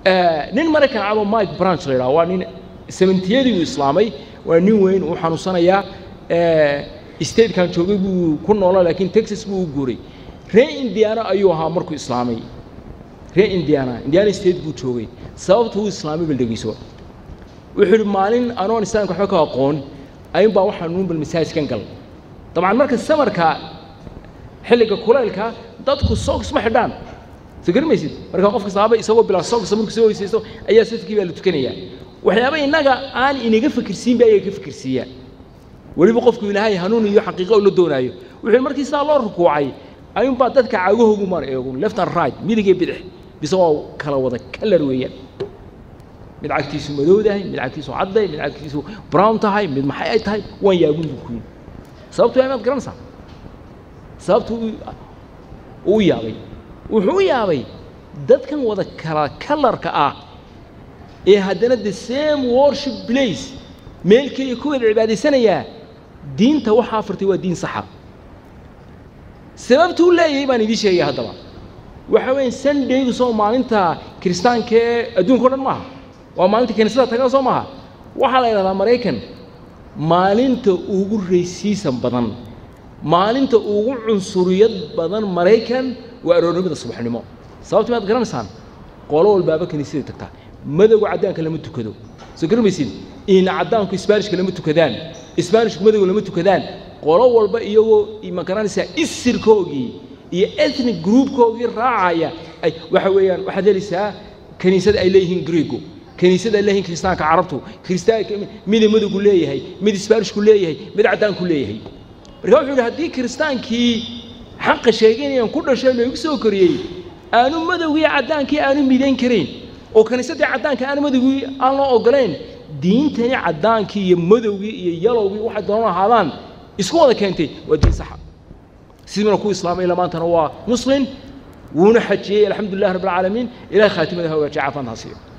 nin Mareykan cabo Mike Branch la yiraahdo waa nin 70yadii islaamay waa nin weyn oo xanuunsanaya state kan joogay buu ku noolaa laakiin Texas buu u guuray reer Indiana ayuu ahaa markuu islaamay reer Indiana state buu joogay sababtu uu islaamay baldhigiiso wuxuu maalin anoon islaamka waxba ka aqoon ayun baa waxaan uun bal masaajidkan gal طبعا marka samarka xilliga kuleelka dadku socks ma xidhaan sagarmaysid marka qofka saaba isagoo bila socks markuu soo weysaysto ayaa safkii baa la tukanaya waxyaabo inaga aan inaga fikirsiin baa ay ka fikirsiya waliba qofku ilaahay hanuun iyo xaqiiqo la doonaayo wuxuu markii saa loo rukuucay ayun baa dadka caagahoogu mar eego left and right midig iyo bidix bisoo kala wada color weeyaan mid cagtiisu madowdahay mid cagtiisu cadday mid cagtiisu brown tahay mid maxay ay tahay waan yaabun ku sababtu ay ma garanaysaa sababtu uu yaabay wuxuu yaabay dadkan wada kala colorka ah ee haddana the same worship place meelkii ku wada cibaadeysanaya diinta waxa fartay waa diin sax sababtu leeyahay baan idin sheegay hadaba waxa weyn Sunday soo maalinta Kristaanka adduunka oo dhan ma waa maalinta kaniisada tagaa soo maaha waxa la yiraahdaa Mareykan maalinta ugu raysiisan badan maalinta ugu cunsuriyad badan Mareykan waa aroornimada subaxnimo sababtu ma garanaysaan qolo walba kaniisada tagtaa madowga cadaanka lama tukado soo garmaysid in cadaanku Isbaanishka lama tukadaan Isbaanishku madowga lama tukadaan qolo walba iyagoo ma garanaysaa isirkoogii iyo ethnic groupkoogii raacaya ay waxa weeyaan waxa helaysaa kaniisada ay leeyihiin Greego kaniisada leeyihiin Kristaanka Carabtu Kristaanka mid madowgu leeyahay mid Isbaanishku leeyahay mid cadaanku leeyahay marka wuxuu hadii Kristaankii xaq sheeganayaan ku dhashay lagu soo koriyay aanu madowgii cadaankii aanu midayn kareen oo kaniisada cadaanka aanu madowgii aan loo ogoleen diintani cadaankii iyo madowgii iyo yalowgii waxa doonaan ahaadaan isku wada keentay waa diin sax sidii ku islaamay lamaantana waa muslim wuuna xajiyay alxamdulillah rabbil alamin ilaa khaatimadaha waa jacaafan hasiyo